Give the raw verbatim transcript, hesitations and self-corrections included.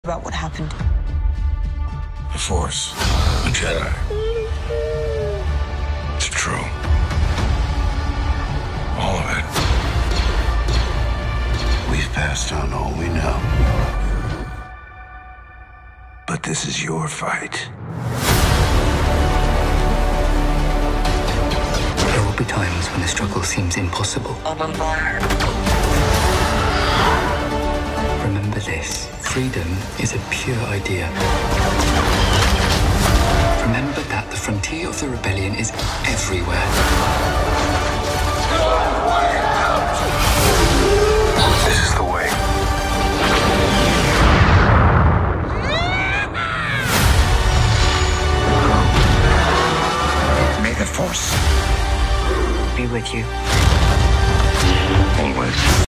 about what happened. The Force, the Jedi. It's true. All of it. We've passed on all we know. But this is your fight. There will be times when the struggle seems impossible. I'm on fire. Remember this. Freedom is a pure idea. Remember that the frontier of the rebellion is everywhere.